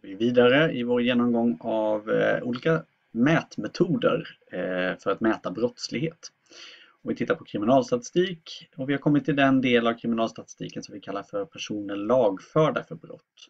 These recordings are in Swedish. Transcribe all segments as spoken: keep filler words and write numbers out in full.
vi vidare i vår genomgång av eh, olika mätmetoder eh, för att mäta brottslighet. Och vi tittar på kriminalstatistik och vi har kommit till den del av kriminalstatistiken som vi kallar för personer lagförda för brott.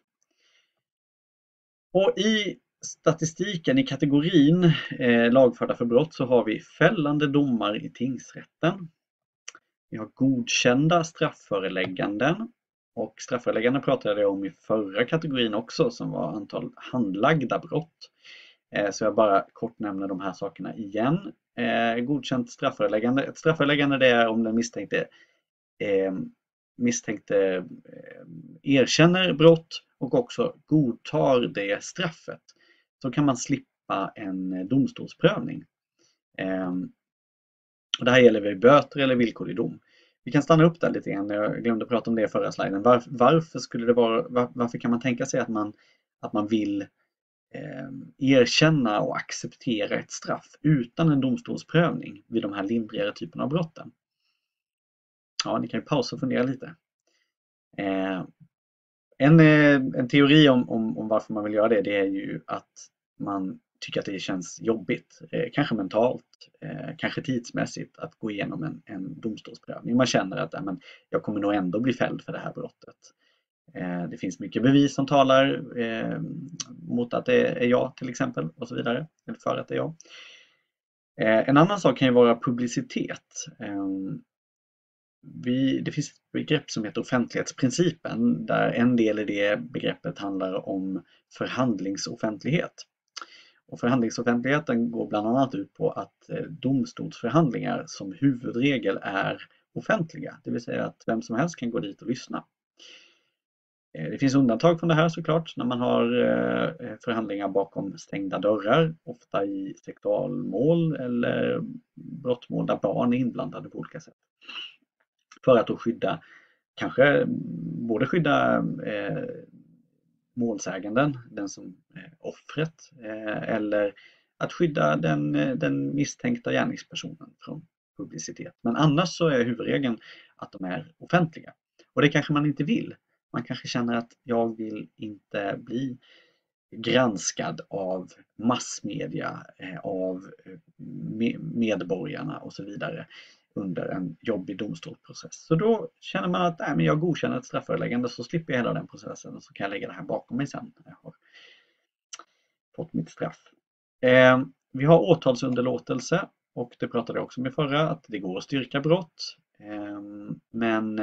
Och i statistiken i kategorin eh, lagförda för brott så har vi fällande domar i tingsrätten. Vi har godkända straffförelägganden. Och straffföreläggande pratade jag om i förra kategorin också, som var antal handlagda brott. Så jag bara kort nämner de här sakerna igen. Godkänt straffföreläggande. Ett straffföreläggande det är om den misstänkte, eh, misstänkte eh, erkänner brott och också godtar det straffet. Så kan man slippa en domstolsprövning. Eh, och det här gäller vid böter eller villkorlig dom. Vi kan stanna upp där lite grann. Jag glömde prata om det i förra sliden. Var, varför skulle det vara, var, varför kan man tänka sig att man, att man vill eh, erkänna och acceptera ett straff utan en domstolsprövning vid de här lindrigare typerna av brotten? Ja, ni kan ju pausa och fundera lite. Eh, en, en teori om, om, om varför man vill göra det, det är ju att man tycker att det känns jobbigt, eh, kanske mentalt, eh, kanske tidsmässigt att gå igenom en, en domstolsprövning. Man känner att eh, men jag kommer nog ändå bli fälld för det här brottet. Eh, det finns mycket bevis som talar eh, mot att det är jag till exempel och så vidare, eller för att det är jag. Eh, en annan sak kan ju vara publicitet. Eh, vi, det finns ett begrepp som heter offentlighetsprincipen där en del i det begreppet handlar om förhandlingsoffentlighet. Och förhandlingsoffentligheten går bland annat ut på att domstolsförhandlingar som huvudregel är offentliga. Det vill säga att vem som helst kan gå dit och lyssna. Det finns undantag från det här såklart när man har förhandlingar bakom stängda dörrar. Ofta i sexualmål eller brottmål där barn är inblandade på olika sätt. För att då skydda, kanske både skydda eh, målsäganden, den som är offret, eh, eller att skydda den, den misstänkta gärningspersonen från publicitet. Men annars så är huvudregeln att de är offentliga. Och det kanske man inte vill. Man kanske känner att jag vill inte bli granskad av massmedia, eh, av medborgarna och så vidare under en jobbig domstolsprocess. Så då känner man att nej, men jag godkänner ett straffföreläggande så slipper jag hela den processen och så kan jag lägga det här bakom mig sen när jag har fått mitt straff. Eh, vi har åtalsunderlåtelse och det pratade jag också om i förra, att det går att styrka brott. Eh, men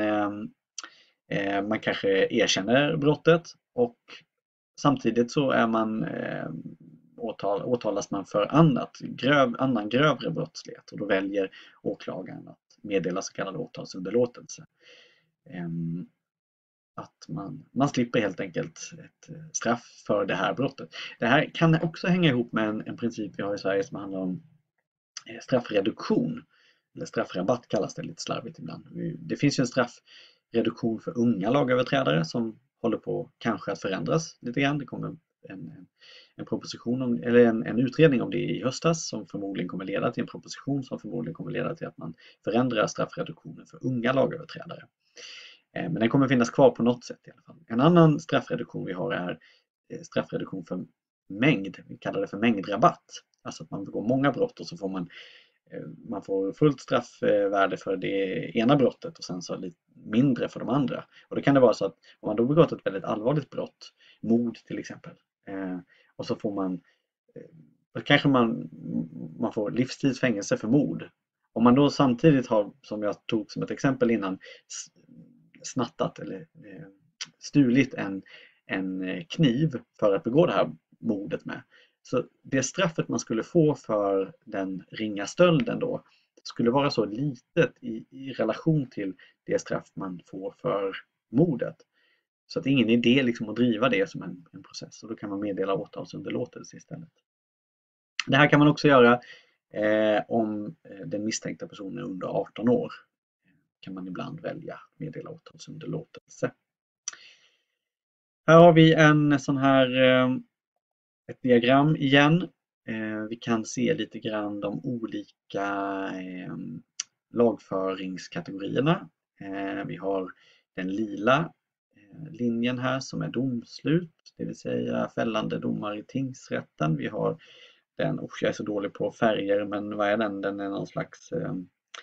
eh, man kanske erkänner brottet och samtidigt så är man eh, åtal, åtalas man för annat, gröv, annan grövre brottslighet och då väljer åklagaren att meddela så kallad åtalsunderlåtelse. Um, att man, man slipper helt enkelt ett straff för det här brottet. Det här kan också hänga ihop med en, en princip vi har i Sverige som handlar om straffreduktion. Eller straffrabatt kallas det lite slarvigt ibland. Det finns ju en straffreduktion för unga lagöverträdare som håller på kanske att förändras lite grann. Det kommer en, en, en proposition om, eller en, en utredning om det i höstas som förmodligen kommer leda till en proposition som förmodligen kommer leda till att man förändrar straffreduktionen för unga lagöverträdare. Men den kommer finnas kvar på något sätt i alla fall. En annan straffreduktion vi har är straffreduktion för mängd. Vi kallar det för mängdrabatt. Alltså att man begår många brott och så får man Man får fullt straffvärde för det ena brottet och sen så lite mindre för de andra. Och då kan det vara så att om man då begått ett väldigt allvarligt brott, mord till exempel, eh, och så får man, eh, kanske man, man får livstidsfängelse för mord. Om man då samtidigt har, som jag tog som ett exempel innan, snattat eller eh, stulit en, en kniv för att begå det här mordet med. Så det straffet man skulle få för den ringa stölden då skulle vara så litet i, i relation till det straff man får för mordet. Så att det är ingen idé liksom att driva det som en, en process och då kan man meddela åtalsunderlåtelse istället. Det här kan man också göra eh, om den misstänkta personen är under arton år. Kan man ibland välja att meddela åtalsunderlåtelse. Här har vi en sån här eh, ett diagram igen. Eh, vi kan se lite grann de olika eh, lagföringskategorierna. Eh, vi har den lila eh, linjen här som är domslut. det vill säga fällande domar i tingsrätten. Vi har den, och jag är så dålig på färger, men vad är den? Den är någon slags, eh,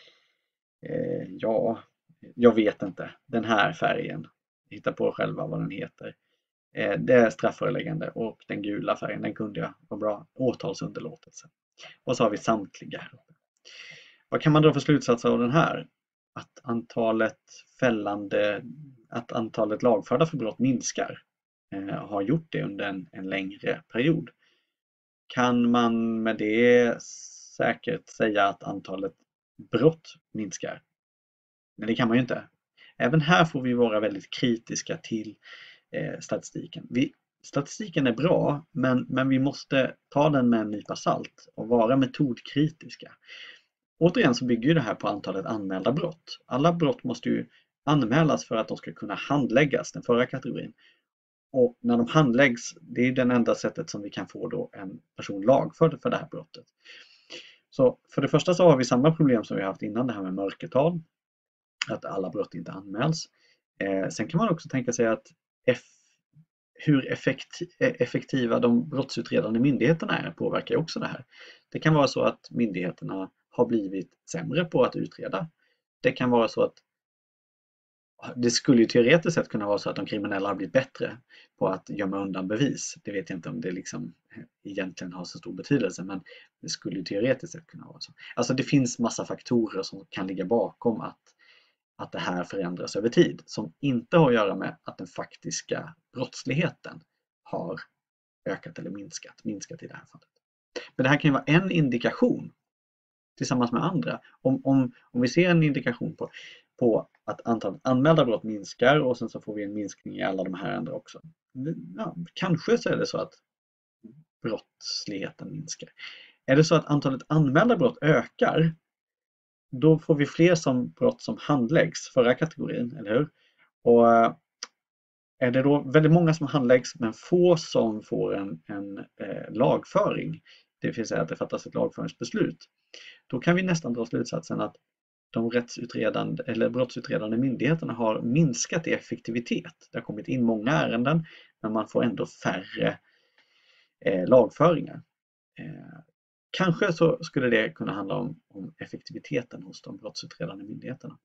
eh, ja, jag vet inte. Den här färgen, hitta på själva vad den heter. Eh, det är strafföreläggande, och den gula färgen, den kunde jag, var bra, åtalsunderlåtelse. Och så har vi samtliga här uppe. Vad kan man dra för slutsatser av den här? Att antalet fällande, att antalet lagförda för brott minskar. Eh, har gjort det under en, en längre period. Kan man med det säkert säga att antalet brott minskar? Men det kan man ju inte. Även här får vi vara väldigt kritiska till eh, statistiken. Vi, statistiken är bra, men, men vi måste ta den med en nypa salt och vara metodkritiska. Återigen så bygger ju det här på antalet anmälda brott. Alla brott måste ju anmälas för att de ska kunna handläggas, den förra kategorin. Och när de handläggs, det är det enda sättet som vi kan få då en person lagförd för det här brottet. Så för det första så har vi samma problem som vi har haft innan, det här med mörkertal. Att alla brott inte anmäls. Eh, sen kan man också tänka sig att eff, hur effektiv, effektiva de brottsutredande myndigheterna är påverkar också det här. Det kan vara så att myndigheterna har blivit sämre på att utreda. Det kan vara så att det skulle ju teoretiskt sett kunna vara så att de kriminella har blivit bättre på att gömma undan bevis. Det vet jag inte om det liksom egentligen har så stor betydelse, men det skulle ju teoretiskt sett kunna vara så. Alltså det finns massa faktorer som kan ligga bakom att, att det här förändras över tid, som inte har att göra med att den faktiska brottsligheten har ökat eller minskat, minskat i det här fallet. Men det här kan ju vara en indikation tillsammans med andra. Om, om, om vi ser en indikation på, på att antalet anmälda brott minskar och sen så får vi en minskning i alla de här andra också. Ja, kanske så är det så att brottsligheten minskar. Är det så att antalet anmälda brott ökar, då får vi fler som brott som handläggs, förra kategorin, eller hur? Och är det då väldigt många som handläggs men få som får en, en eh, lagföring, det vill säga att det fattas ett lagföringsbeslut, då kan vi nästan dra slutsatsen att de rättsutredande eller brottsutredande myndigheterna har minskat i effektivitet. Det har kommit in många ärenden, men man får ändå färre eh, lagföringar. Eh, kanske så skulle det kunna handla om, om effektiviteten hos de brottsutredande myndigheterna.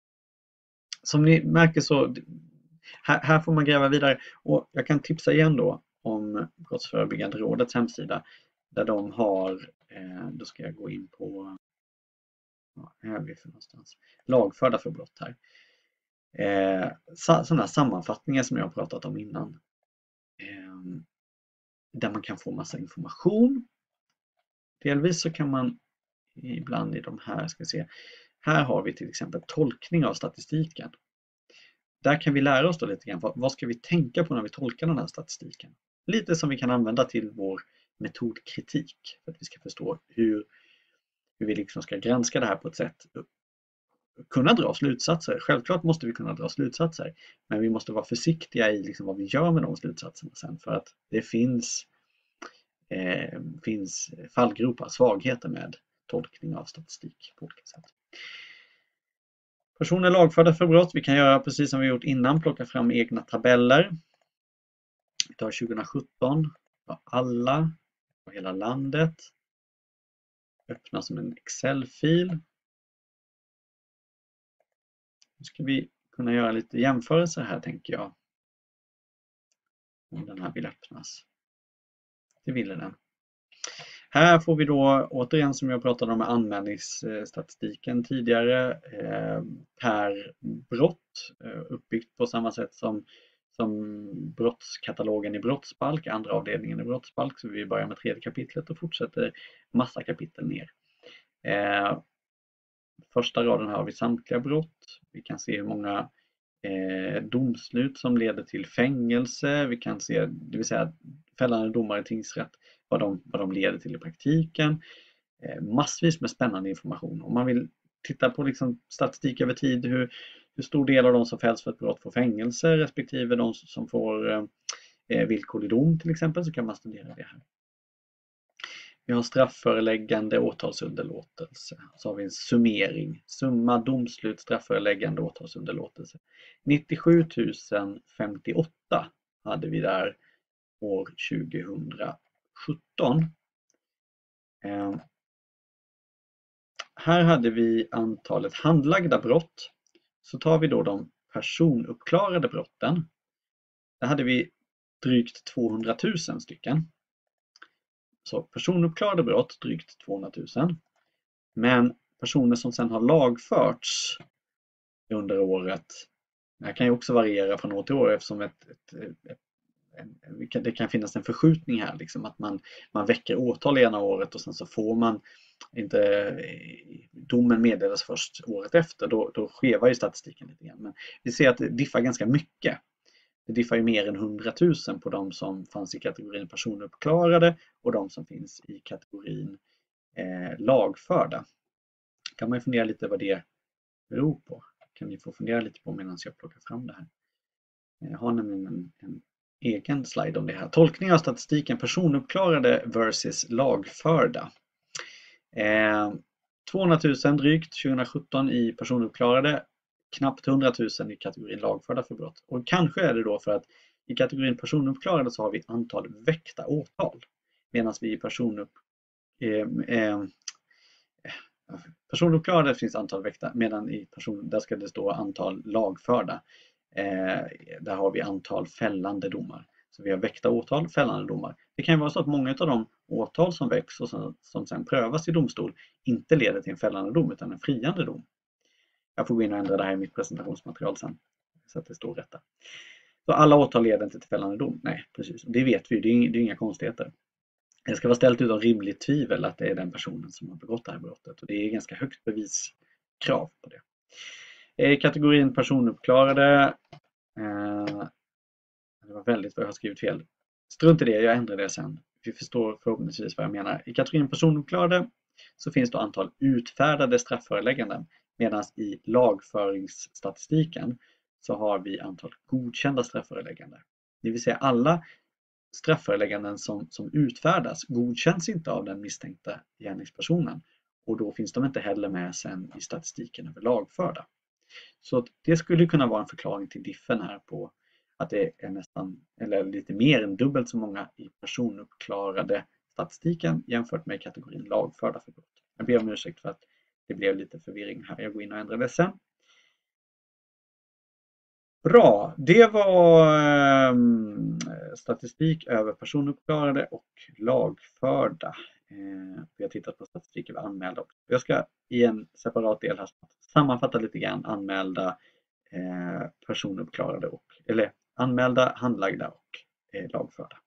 Som ni märker så här, här får man gräva vidare, och jag kan tipsa igen då om Brottsförebyggande rådets hemsida där de har, eh, då ska jag gå in på, vad är vi för någonstans? Lagförda för brott här. Eh, sådana sammanfattningar som jag har pratat om innan. Eh, där man kan få massa information. Delvis så kan man ibland i de här, ska se, här har vi till exempel tolkning av statistiken. Där kan vi lära oss då lite grann, vad ska vi tänka på när vi tolkar den här statistiken? Lite som vi kan använda till vår metodkritik, för att vi ska förstå hur, hur vi liksom ska granska det här på ett sätt, kunna dra slutsatser. Självklart måste vi kunna dra slutsatser, men vi måste vara försiktiga i liksom vad vi gör med de slutsatserna sen, för att det finns, eh, finns fallgropar, svagheter med tolkning av statistik på olika sätt. Personer lagförda för brott, vi kan göra precis som vi gjort innan, plocka fram egna tabeller. Vi tar tjugohundrasjutton, alla på hela landet. Öppna som en Excel-fil. Nu ska vi kunna göra lite jämförelser här, tänker jag. Om den här vill öppnas. Det ville den. Här får vi då återigen, som jag pratade om med anmälningsstatistiken tidigare, eh, per brott, eh, uppbyggt på samma sätt som, som brottskatalogen i brottsbalk, andra avdelningen i brottsbalk. Så vi börjar med tredje kapitlet och fortsätter massa kapitel ner. Eh, första raden här har vi samtliga brott. Vi kan se hur många eh, domslut som leder till fängelse. Vi kan se, det vill säga fällande domar i tingsrätt, vad de, vad de leder till i praktiken. Eh, massvis med spännande information. Om man vill titta på liksom statistik över tid, hur, hur stor del av de som fälls för ett brott får fängelse respektive de som får eh, villkorlig dom till exempel, så kan man studera det här. Vi har strafföreläggande, åtalsunderlåtelse. Så har vi en summering. Summa, domslut, strafföreläggande, åtalsunderlåtelse. nittiosju tusen femtioåtta hade vi där år tjugohundrasjutton. Eh, här hade vi antalet handlagda brott. Så tar vi då de personuppklarade brotten. Där hade vi drygt tvåhundratusen stycken. Så personuppklarade brott drygt tvåhundratusen. Men personer som sedan har lagförts under året, det här kan ju också variera från år till år eftersom ett, ett, ett, ett, det kan finnas en förskjutning här. Liksom, att man, man väcker åtal i ena året och sen så får man inte, domen meddelas först året efter. Då, då skevar ju statistiken lite grann. Men vi ser att det diffar ganska mycket. Det diffar ju mer än hundratusen på de som fanns i kategorin personuppklarade och de som finns i kategorin eh, lagförda. Kan man ju fundera lite vad det beror på. Kan ni få fundera lite på medan jag plockar fram det här. Jag har nämligen en, en egen slide om det här. Tolkning av statistiken personuppklarade versus lagförda. Eh, tvåhundratusen drygt tjugohundrasjutton i personuppklarade. Knappt hundratusen i kategorin lagförda för brott. Och kanske är det då för att i kategorin personuppklarade så har vi antal väckta åtal. Medan vi i personupp, eh, eh, personuppklarade finns antal väckta. Medan i person, där ska det stå antal lagförda. Eh, där har vi antal fällande domar. Så vi har väckta åtal, fällande domar. Det kan ju vara så att många av de åtal som väcks och som, som sen prövas i domstol inte leder till en fällande dom utan en friande dom. Jag får gå in och ändra det här i mitt presentationsmaterial sen så att det står rätt där. Så alla åtal leder inte till fällande dom. Nej, precis. Det vet vi, det är inga, det är inga konstigheter. Det ska vara ställt utom rimligt tvivel att det är den personen som har begått det här brottet. Och det är ganska högt beviskrav på det. I kategorin personuppklarade. Eh, det var väldigt vad jag har skrivit fel. Strunt i det, jag ändrar det sen. Vi förstår förhoppningsvis vad jag menar. I kategorin personuppklarade så finns då antal utfärdade strafförelägganden. Medan i lagföringsstatistiken så har vi antal godkända strafförelägganden. Det vill säga alla strafförelägganden som, som utfärdas godkänns inte av den misstänkta gärningspersonen. Och då finns de inte heller med sen i statistiken över lagförda. Så det skulle kunna vara en förklaring till diffen här på att det är nästan, eller lite mer än dubbelt så många i personuppklarade statistiken jämfört med kategorin lagförda för brott. Jag ber om ursäkt för att det blev lite förvirring här. Jag går in och ändrar det sen. Bra, det var eh, statistik över personuppklarade och lagförda. Eh, vi har tittat på statistik över anmälda också. Jag ska i en separat del här sammanfatta lite grann anmälda eh, personuppklarade och, eller anmälda, handlagda och eh, lagförda.